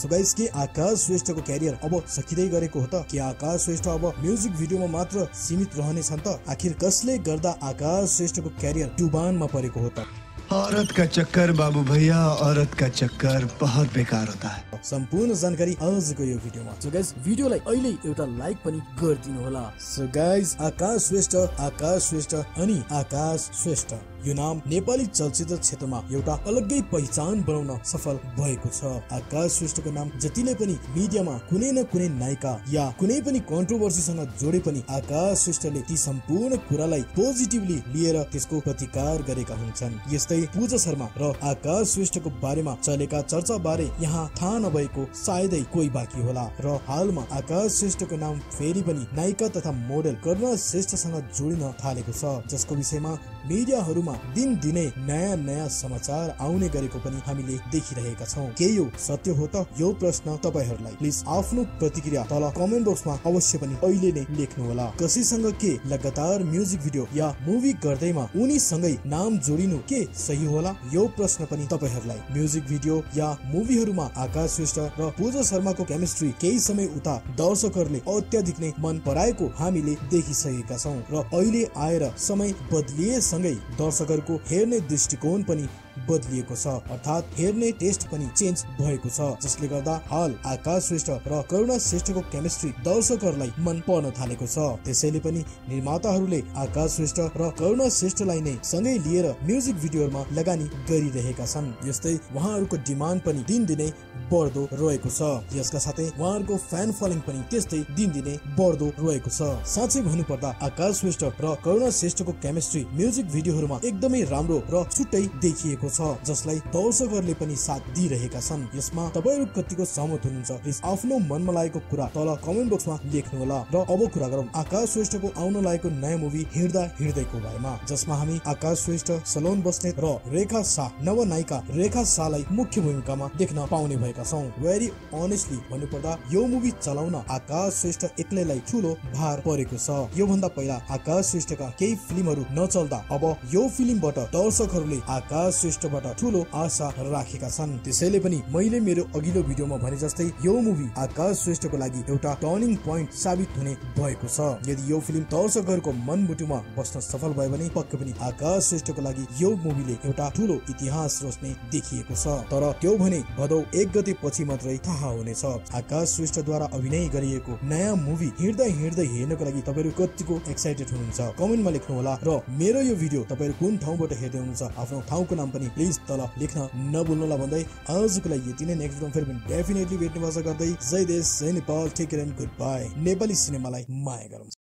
So guys, के आकाश श्रेष्ठको career अब सकिँदै गरेको हो त? के आकाश श्रेष्ठ अब म्युजिक भिडियोमा मात्र सीमित रहने छन् त? आखिर कसले गर्दा आकाश श्रेष्ठको क्यारियर डुबानमा परेको हो त? औरत का चक्कर बाबू भैया, औरत का चक्कर बहुत बेकार होता है। सम्पूर्ण जानकारी आजको यो भिडियोमा। सो गाइस, भिडियोलाई अहिले एउटा लाइक पनि गरिदिनु होला। सो गाइस, आकाश श्रेष्ठ अनि आकाश श्रेष्ठ यो नाम नेपाली चलचित्र क्षेत्रमा एउटा अलग्गै पहिचान बनाउन सफल भएको छ। आकाश श्रेष्ठको नाम जतिले पनि मिडियामा कुनै न कुनै नायिका या कुनै पनि कन्ट्रोभर्सीसँग जोडे पनि आकाश श्रेष्ठले ती सम्पूर्ण कुरालाई पोजिटिभली लिएर त्यसको प्रतिकार गरेका हुन्छन्। यस्तै पूजा शर्मा र आकाश श्रेष्ठको बारेमा चलेका चर्चा बारे यहाँ थाहा नभएको सायदै कोही बाँकी होला र हालमा आकाश श्रेष्ठको नाम फेरि पनि नायिका तथा मोडेल करुणा श्रेष्ठसँग जोडिन थालेको छ, जसको विषयमा मिडियाहरूमा दिनदिनै नयाँ समाचार आउने गरेको पनि हामीले देखिरहेका छौं। के यो सत्य हो त? यो प्रश्न तपाईहरुलाई प्लिज आफ्नो प्रतिक्रिया तल कमेन्ट बक्समा अवश्य पनि अहिले नै लेख्नु होला। कसैसँग के लगातार म्युजिक भिडियो या मुभी गर्दैमा उनीसँगै नाम जोडिनु के सही होला? यो प्रश्न पनि तपाईहरुलाई। म्युजिक भिडियो या मुभीहरुमा आकाश श्रेष्ठ र पूजा शर्माको केमिस्ट्री केही समय उता दर्शकहरूले अत्याधिक नै मन पराएको हामीले देखिसकेका छौं र अहिले आएर समय बदलिएसँगै दर्शकहरूको हेर्ने दृष्टिकोण पनि बदलिएको छ, अर्थात हेर्ने टेस्ट पनि चेन्ज भएको छ, जसले गर्दा हाल आकाश श्रेष्ठ र करुणा श्रेष्ठको केमिस्ट्री दर्शकहरूलाई मन पर्न थालेको छ। त्यसैले पनि निर्माताहरूले आकाश श्रेष्ठ र करुणा श्रेष्ठलाई नै सँगै लिएर म्युजिक भिडियोमा लगानी गरिरहेका छन्। यस्तै उहाँहरूको डिमान्ड पनि दिनदिनै बढ्दो रहेको छ। यसका साथै उहाँहरूको फ्यान फलोइङ पनि त्यस्तै दिनदिनै बढ्दो रहेको छ। साँच्चै भन्नुपर्दा आकाश श्रेष्ठ र करुणा श्रेष्ठको केमिस्ट्री म्युजिक भिडियोहरूमा एकदमै राम्रो र छुट्टै देखिएको छ, जसलाई दर्शकहरूले पनि साथ दिइरहेका छन्। यसमा तपाईहरु कतिको सहमत हुनुहुन्छ? प्लिज आफ्नो मनमा लागेको कुरा तल कमेन्ट बक्समा लेख्नु होला। र अब कुरा गरौँ आकाश श्रेष्ठको आउन लागेको नयाँ मुभी हिँड्दा हिँड्दैको बारेमा, जसमा हामी आकाश श्रेष्ठ, सलोन बस्नेत र रेखा शाह, नवनायिका रेखा शाहलाई मुख्य भूमिकामा देख्न पाउने भएका छौं। भेरी अनेस्टली भन्नुपर्दा यो मुभी चलाउन आकाश श्रेष्ठ एक्लैलाई ठूलो भार परेको छ। यो भन्दा पहिला आकाश श्रेष्ठका केही फिल्महरू नचल्दा अब यो फिल्मबाट दर्शकहरूले आकाश श्रेष्ठबाट ठूलो आशा राखेका छन्। त्यसैले पनि मैले मेरो अघिल्लो भिडियोमा भने जस्तै यो मुभी आकाश श्रेष्ठको लागि एउटा टर्निङ पोइन्ट साबित हुने भएको छ। यदि यो फिल्म दर्शकहरूको मनमुटुमा बस्न सफल भयो भने पक्कै पनि आकाश श्रेष्ठको लागि यो मुभीले एउटा ठूलो इतिहास रच्ने देखिएको छ। तर त्यो भने भदौ 1 गते पछि मात्रै थाहा हुनेछ। आकाश श्रेष्ठद्वारा अभिनय गरिएको नयाँ मुभी हिँड्दा हिँड्दै हेर्नको लागि तपाईहरु कतिको एक्साइटेड हुनुहुन्छ कमेन्टमा लेख्नु होला। र मेरो यो भिडियो तपाईहरु कुन ठाउँबाट हेर्दै हुनुहुन्छ आफ्नो ठाउँको नाम पनि प्लिज तल लेख्न नभुल्नुहोला भन्दै आजको लागि यति नै। नेक्स्ट भिडियोमा फेरि डेफिनेटली भेट्ने आशा गर्दै जय देश, जय Nepal, take care and goodbye. Nepali सिनेमालाई माया गरौँ।